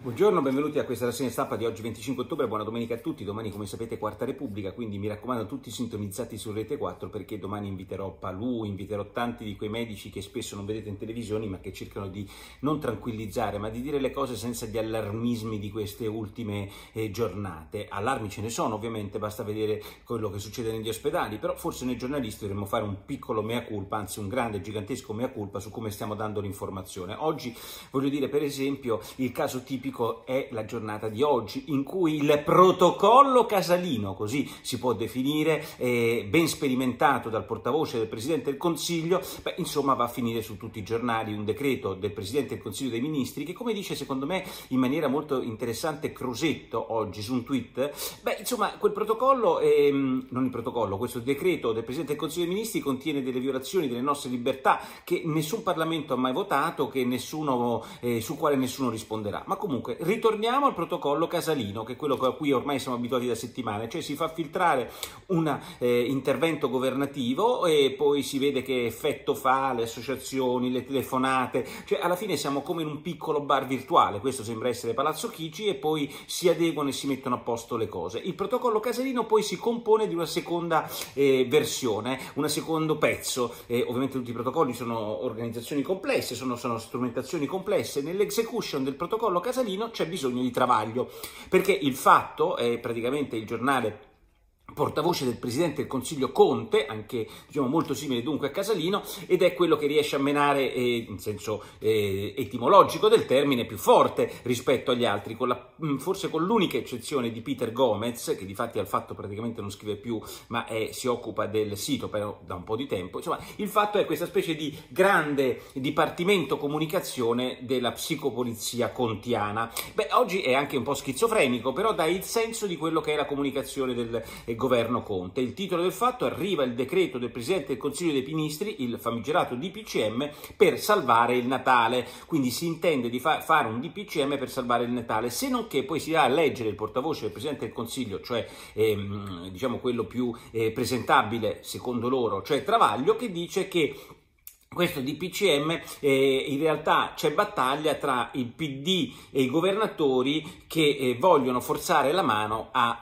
Buongiorno, benvenuti a questa rassegna stampa di oggi 25 ottobre, buona domenica a tutti. Domani, come sapete, Quarta Repubblica, quindi mi raccomando tutti sintonizzati su Rete 4 perché domani inviterò Palù, inviterò tanti di quei medici che spesso non vedete in televisione ma che cercano di non tranquillizzare ma di dire le cose senza gli allarmismi di queste ultime giornate. Allarmi ce ne sono ovviamente, basta vedere quello che succede negli ospedali, però forse noi giornalisti dovremmo fare un piccolo mea culpa, anzi un grande, gigantesco mea culpa su come stiamo dando l'informazione. Oggi voglio dire, per esempio, il caso tipico è la giornata di oggi in cui il protocollo casalino, così si può definire, ben sperimentato dal portavoce del Presidente del Consiglio, insomma va a finire su tutti i giornali, un decreto del Presidente del Consiglio dei Ministri che, come dice secondo me in maniera molto interessante Crosetto oggi su un tweet, insomma quel protocollo, non il protocollo, questo decreto del Presidente del Consiglio dei Ministri contiene delle violazioni delle nostre libertà che nessun Parlamento ha mai votato, che nessuno, su quale nessuno risponderà. Ma comunque ritorniamo al protocollo casalino, che è quello a cui ormai siamo abituati da settimane, cioè si fa filtrare un intervento governativo e poi si vede che effetto fa, le associazioni, le telefonate, cioè alla fine siamo come in un piccolo bar virtuale, questo sembra essere Palazzo Chigi, e poi si adeguano e si mettono a posto le cose. Il protocollo casalino poi si compone di una seconda versione, un secondo pezzo, ovviamente tutti i protocolli sono organizzazioni complesse, sono strumentazioni complesse. Nell'execution del protocollo casalino c'è bisogno di travaglio, perché il Fatto è praticamente il giornale portavoce del Presidente del Consiglio Conte, anche diciamo molto simile dunque a Casalino, ed è quello che riesce a menare, in senso etimologico del termine, più forte rispetto agli altri, forse con l'unica eccezione di Peter Gomez, che di fatti al Fatto praticamente non scrive più, ma si occupa del sito però da un po' di tempo. Insomma, il Fatto è questa specie di grande dipartimento comunicazione della psicopolizia contiana. Oggi è anche un po' schizofrenico, però dà il senso di quello che è la comunicazione del governo Conte. Il titolo del Fatto: arriva il decreto del Presidente del Consiglio dei Ministri, il famigerato DPCM, per salvare il Natale. Quindi si intende di fare un DPCM per salvare il Natale, se non che poi si va a leggere il portavoce del Presidente del Consiglio, cioè diciamo quello più presentabile secondo loro, cioè Travaglio, che dice che questo DPCM in realtà c'è battaglia tra il PD e i governatori che vogliono forzare la mano a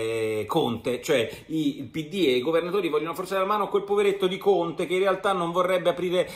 Conte, cioè il PD e i governatori vogliono forzare la mano a quel poveretto di Conte che in realtà non vorrebbe aprire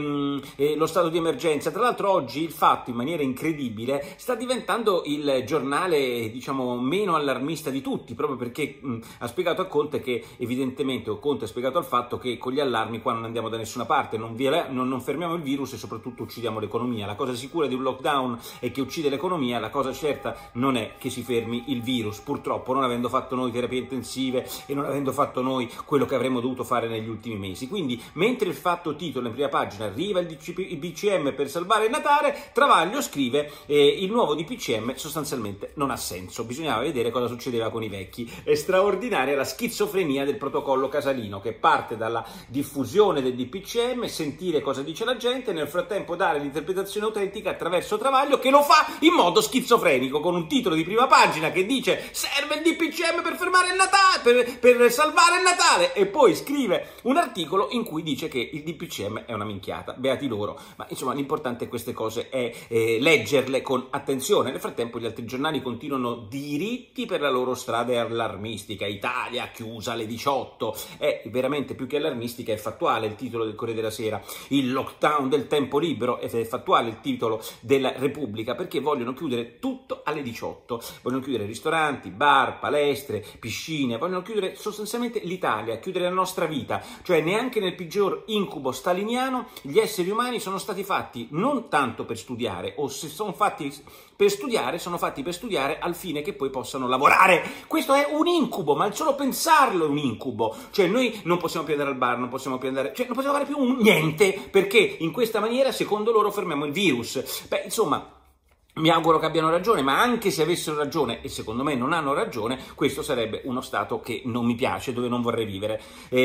lo stato di emergenza. Tra l'altro oggi il Fatto, in maniera incredibile, sta diventando il giornale diciamo meno allarmista di tutti, proprio perché ha spiegato a Conte che evidentemente, o Conte ha spiegato al Fatto che con gli allarmi qua non andiamo da nessuna parte, non fermiamo il virus e soprattutto uccidiamo l'economia. La cosa sicura di un lockdown è che uccide l'economia, la cosa certa non è che si fermi il virus, purtroppo, non avendo fatto noi terapie intensive e non avendo fatto noi quello che avremmo dovuto fare negli ultimi mesi. Quindi, mentre il Fatto titola in prima pagina arriva il DPCM per salvare il Natale, Travaglio scrive il nuovo DPCM sostanzialmente non ha senso, bisognava vedere cosa succedeva con i vecchi. È straordinaria la schizofrenia del protocollo casalino, che parte dalla diffusione del DPCM, sentire cosa dice la gente, nel frattempo dare l'interpretazione autentica attraverso Travaglio, che lo fa in modo schizofrenico, con un titolo di prima pagina che dice serve il DPCM per fermare il Natale, per salvare il Natale, e poi scrive un articolo in cui dice che il DPCM è una minchiata, beati loro. Ma insomma l'importante è queste cose è leggerle con attenzione. Nel frattempo gli altri giornali continuano diritti per la loro strada allarmistica. Italia chiusa alle 18, è veramente più che allarmistica, è fattuale il titolo del Corriere della Sera. Il lockdown del tempo libero, ed è fattuale il titolo della Repubblica, perché vogliono chiudere tutto alle 18, vogliono chiudere ristoranti, bar, palestre, piscine, vogliono chiudere sostanzialmente l'Italia, chiudere la nostra vita, cioè neanche nel peggior incubo staliniano gli esseri umani sono stati fatti non tanto per studiare, o se sono fatti per studiare, sono fatti per studiare al fine che poi possano lavorare. Questo è un incubo, ma il solo pensarlo è un incubo, cioè noi non possiamo più andare al bar, non possiamo più andare, cioè non possiamo fare più niente, perché in questa maniera secondo loro fermiamo il virus. Insomma, mi auguro che abbiano ragione, ma anche se avessero ragione, e secondo me non hanno ragione, questo sarebbe uno Stato che non mi piace, dove non vorrei vivere.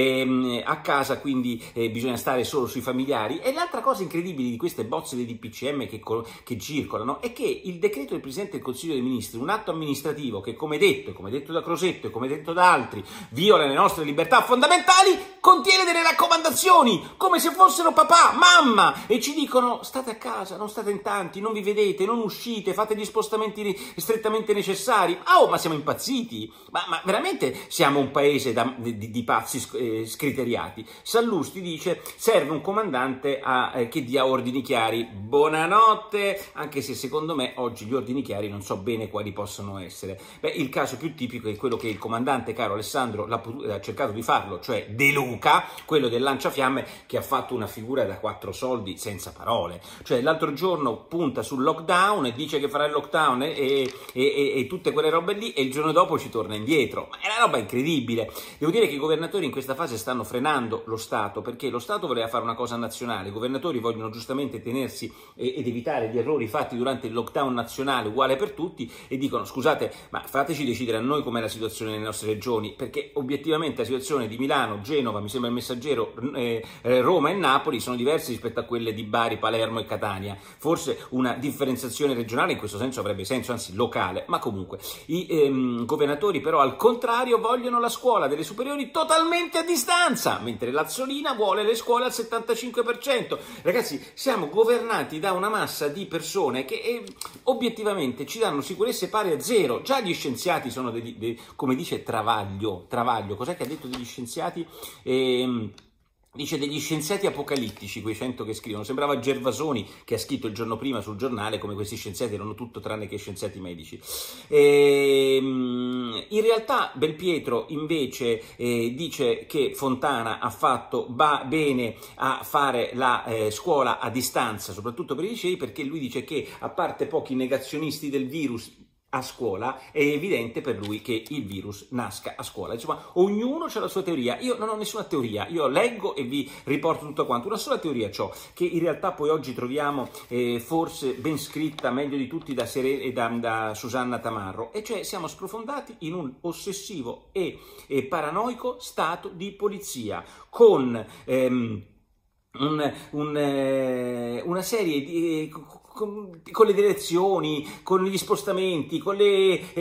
A casa quindi bisogna stare solo sui familiari. E l'altra cosa incredibile di queste bozze di DPCM che circolano è che il decreto del Presidente del Consiglio dei Ministri, un atto amministrativo che, come detto da Crosetto e come detto da altri, viola le nostre libertà fondamentali, contiene delle raccomandazioni, come se fossero papà, mamma, e ci dicono state a casa, non state in tanti, non vi vedete, non uscite, uscite, fate gli spostamenti strettamente necessari. Ma siamo impazziti? Ma veramente siamo un paese di pazzi scriteriati? Sallusti dice, serve un comandante che dia ordini chiari. Buonanotte, anche se secondo me oggi gli ordini chiari non so bene quali possono essere. Il caso più tipico è quello che il comandante caro Alessandro ha cercato di farlo, cioè De Luca, quello del lanciafiamme, che ha fatto una figura da 4 soldi senza parole. Cioè l'altro giorno punta sul lockdown e dice che farà il lockdown e tutte quelle robe lì, e il giorno dopo ci torna indietro. Ma è una roba incredibile. Devo dire che i governatori in questa fase stanno frenando lo Stato, perché lo Stato voleva fare una cosa nazionale, i governatori vogliono giustamente tenersi ed evitare gli errori fatti durante il lockdown nazionale uguale per tutti, e dicono scusate, ma fateci decidere a noi com'è la situazione nelle nostre regioni, perché obiettivamente la situazione di Milano, Genova, mi sembra il Messaggero, Roma e Napoli sono diverse rispetto a quelle di Bari, Palermo e Catania. Forse una differenziazione regionale in questo senso avrebbe senso, anzi locale, ma comunque i governatori però al contrario vogliono la scuola delle superiori totalmente a distanza, mentre l'Azzolina vuole le scuole al 75%. Ragazzi, siamo governati da una massa di persone che obiettivamente ci danno sicurezze pari a zero. Già gli scienziati sono come dice Travaglio, cos'è che ha detto degli scienziati? Dice degli scienziati apocalittici, quei 100 che scrivono. Sembrava Gervasoni che ha scritto il giorno prima sul giornale come questi scienziati erano tutto tranne che scienziati medici. In realtà Belpietro invece dice che Fontana ha fatto bene a fare la scuola a distanza, soprattutto per i licei, perché lui dice che a parte pochi negazionisti del virus a scuola è evidente per lui che il virus nasca a scuola. Insomma, ognuno ha la sua teoria. Io non ho nessuna teoria, io leggo e vi riporto tutto quanto. Una sola teoria c'ho, che in realtà poi oggi troviamo forse ben scritta, meglio di tutti da Susanna Tamarro, e cioè siamo sprofondati in un ossessivo e paranoico stato di polizia con una serie di con le direzioni, con gli spostamenti, con le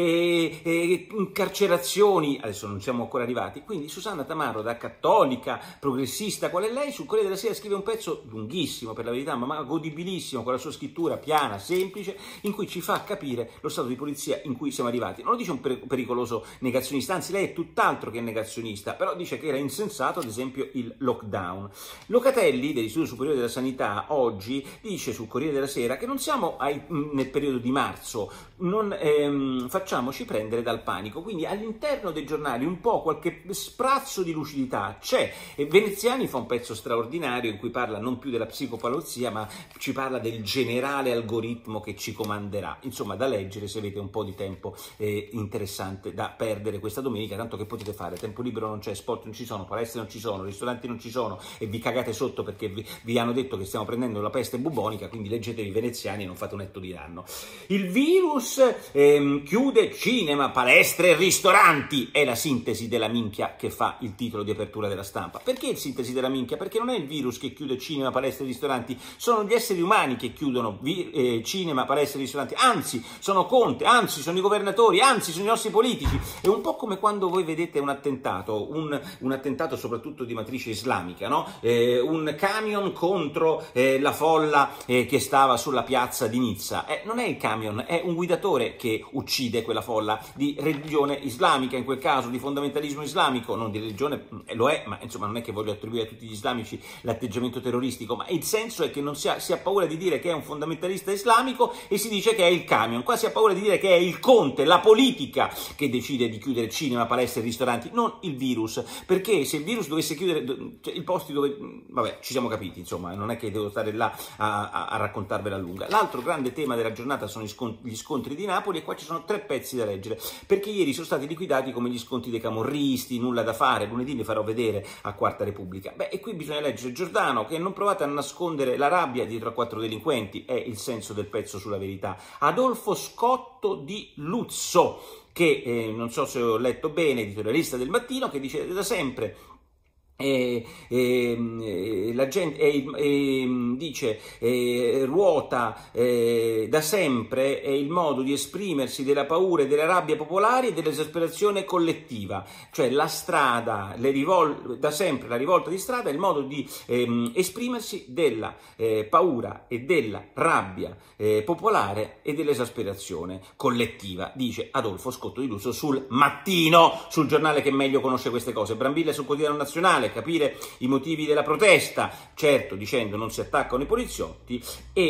incarcerazioni, adesso non siamo ancora arrivati. Quindi Susanna Tamarro, da cattolica, progressista, qual è lei, sul Corriere della Sera scrive un pezzo lunghissimo per la verità, ma godibilissimo, con la sua scrittura piana, semplice, in cui ci fa capire lo stato di polizia in cui siamo arrivati. Non lo dice un pericoloso negazionista, anzi lei è tutt'altro che negazionista, però dice che era insensato ad esempio il lockdown. Locatelli, dell'Istituto Superiore della Sanità, oggi dice sul Corriere della Sera che non siamo nel periodo di marzo, non facciamoci prendere dal panico. Quindi all'interno dei giornali un po' qualche sprazzo di lucidità c'è, e Veneziani fa un pezzo straordinario in cui parla non più della psicopalozia, ma ci parla del generale algoritmo che ci comanderà. Insomma, da leggere se avete un po' di tempo interessante da perdere questa domenica, tanto che potete fare, tempo libero non c'è, sport non ci sono, palestre non ci sono, ristoranti non ci sono, e vi cagate sotto perché vi hanno detto che stiamo prendendo la peste bubonica, quindi leggetevi Veneziani e non fate un netto di danno. Il virus chiude cinema, palestre e ristoranti, è la sintesi della minchia che fa il titolo di apertura della Stampa. Perché il sintesi della minchia? Perché non è il virus che chiude cinema, palestre e ristoranti, sono gli esseri umani che chiudono cinema, palestre e ristoranti, anzi sono Conte, anzi sono i governatori, anzi sono i nostri politici. È un po' come quando voi vedete un attentato, un attentato soprattutto di matrice islamica, no? Un camion contro la folla che stava sulla piazza di Nizza. Non è il camion, è un guidatore che uccide quella folla di religione islamica, in quel caso di fondamentalismo islamico, non di religione, lo è, ma insomma non è che voglio attribuire a tutti gli islamici l'atteggiamento terroristico, ma il senso è che non si ha paura di dire che è un fondamentalista islamico e si dice che è il camion. Qua si ha paura di dire che è il Conte, la politica, che decide di chiudere cinema, palestre e ristoranti, non il virus, perché se il virus dovesse chiudere cioè, i posti dove, vabbè, ci siamo capiti, insomma, non è che devo stare là a raccontarvela a lunga. L'altro grande tema della giornata sono gli scontri di Napoli, e qua ci sono 3 pezzi da leggere, perché ieri sono stati liquidati come gli scontri dei camorristi, nulla da fare, lunedì li farò vedere a Quarta Repubblica. E qui bisogna leggere Giordano, che non provate a nascondere la rabbia dietro a 4 delinquenti, è il senso del pezzo sulla verità. Adolfo Scotto di Luzzo, che non so se ho letto bene, editorialista del Mattino, che dice da sempre la gente dice ruota da sempre è il modo di esprimersi della paura e della rabbia popolari e dell'esasperazione collettiva, cioè la strada, da sempre la rivolta di strada è il modo di esprimersi della paura e della rabbia popolare e dell'esasperazione collettiva, dice Adolfo Scotto di Lusso sul Mattino, sul giornale che meglio conosce queste cose. Brambilla sul Quotidiano Nazionale, capire i motivi della protesta, certo dicendo non si attaccano i poliziotti,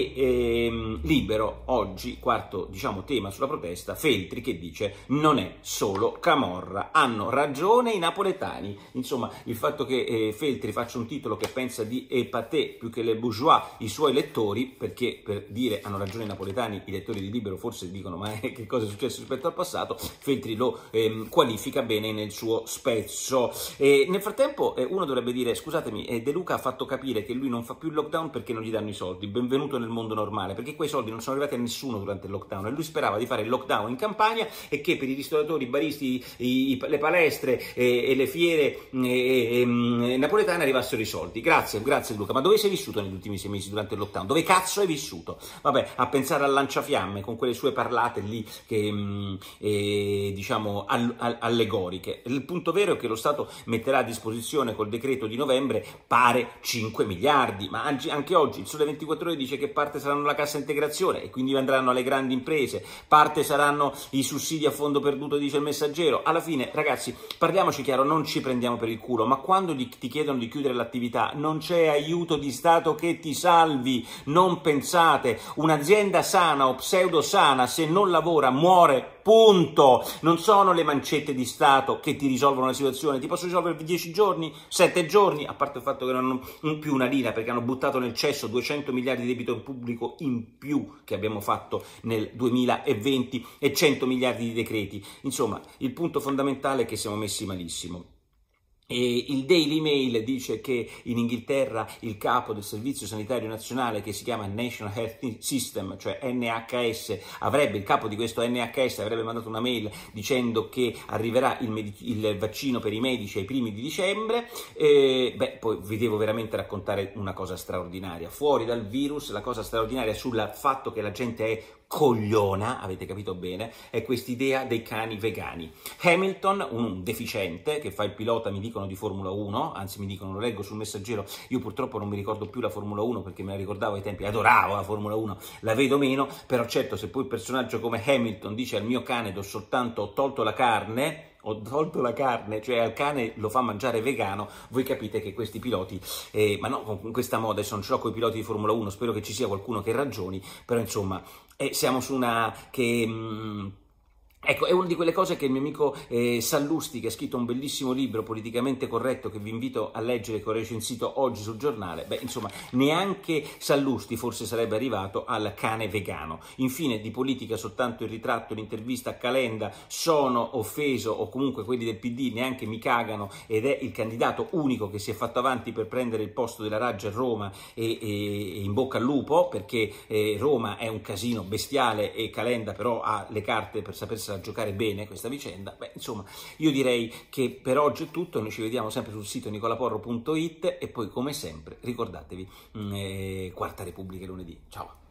e Libero oggi, quarto tema sulla protesta, Feltri che dice non è solo camorra, hanno ragione i napoletani. Insomma, il fatto che Feltri faccia un titolo che pensa di épater più che le bourgeois i suoi lettori, perché per dire hanno ragione i napoletani i lettori di Libero forse dicono ma che cosa è successo rispetto al passato, Feltri lo qualifica bene nel suo spezzo. Nel frattempo uno dovrebbe dire scusatemi, De Luca ha fatto capire che lui non fa più il lockdown perché non gli danno i soldi, benvenuto nel mondo normale, perché quei soldi non sono arrivati a nessuno durante il lockdown e lui sperava di fare il lockdown in Campania e che per i ristoratori, i baristi, le palestre e le fiere napoletane arrivassero i soldi. Grazie De Luca, ma dove sei vissuto negli ultimi 6 mesi durante il lockdown? Dove cazzo hai vissuto? Vabbè, a pensare al lanciafiamme con quelle sue parlate lì che diciamo allegoriche. Il punto vero è che lo Stato metterà a disposizione col decreto di novembre pare 5 miliardi, ma anche oggi il Sole 24 Ore dice che parte saranno la cassa integrazione e quindi andranno alle grandi imprese, parte saranno i sussidi a fondo perduto, dice il Messaggero. Alla fine, ragazzi, parliamoci chiaro, non ci prendiamo per il culo, ma quando ti chiedono di chiudere l'attività non c'è aiuto di Stato che ti salvi, non pensate, un'azienda sana o pseudo sana se non lavora muore, punto. Non sono le mancette di Stato che ti risolvono la situazione, ti posso risolvere in 10 giorni, 7 giorni, a parte il fatto che non hanno più una lira perché hanno buttato nel cesso 200 miliardi di debito pubblico in più che abbiamo fatto nel 2020 e 100 miliardi di decreti. Insomma, il punto fondamentale è che siamo messi malissimo. E il Daily Mail dice che in Inghilterra il capo del Servizio Sanitario Nazionale, che si chiama National Health System, cioè NHS, il capo di questo NHS avrebbe mandato una mail dicendo che arriverà il vaccino per i medici ai primi di dicembre. Poi vi devo veramente raccontare una cosa straordinaria. Fuori dal virus, la cosa straordinaria sul fatto che la gente è cogliona, avete capito bene, è quest'idea dei cani vegani. Hamilton, un deficiente che fa il pilota, mi dicono, di Formula 1, anzi mi dicono, lo leggo sul Messaggero, io purtroppo non mi ricordo più la Formula 1 perché me la ricordavo ai tempi, adoravo la Formula 1, la vedo meno, però certo se poi il personaggio come Hamilton dice al mio cane ho tolto la carne, cioè al cane lo fa mangiare vegano, voi capite che questi piloti, ma no, con questa moda, adesso non ce l'ho con i piloti di Formula 1, spero che ci sia qualcuno che ragioni, però insomma siamo su una che... Ecco, è una di quelle cose che il mio amico Sallusti, che ha scritto un bellissimo libro politicamente corretto che vi invito a leggere, che ho recensito oggi sul giornale, insomma, neanche Sallusti forse sarebbe arrivato al cane vegano. Infine, di politica soltanto il ritratto, l'intervista a Calenda, sono offeso, o comunque quelli del PD neanche mi cagano, ed è il candidato unico che si è fatto avanti per prendere il posto della Raggi a Roma, e in bocca al lupo, perché Roma è un casino bestiale e Calenda però ha le carte per sapersi a giocare bene questa vicenda. Insomma, io direi che per oggi è tutto, noi ci vediamo sempre sul sito nicolaporro.it e poi come sempre ricordatevi Quarta Repubblica lunedì. Ciao!